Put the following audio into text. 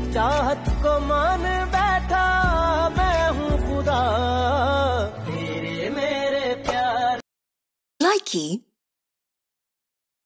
चाहत को मान बैठा मैं हूँ खुदा तेरे मेरे प्यार। Likey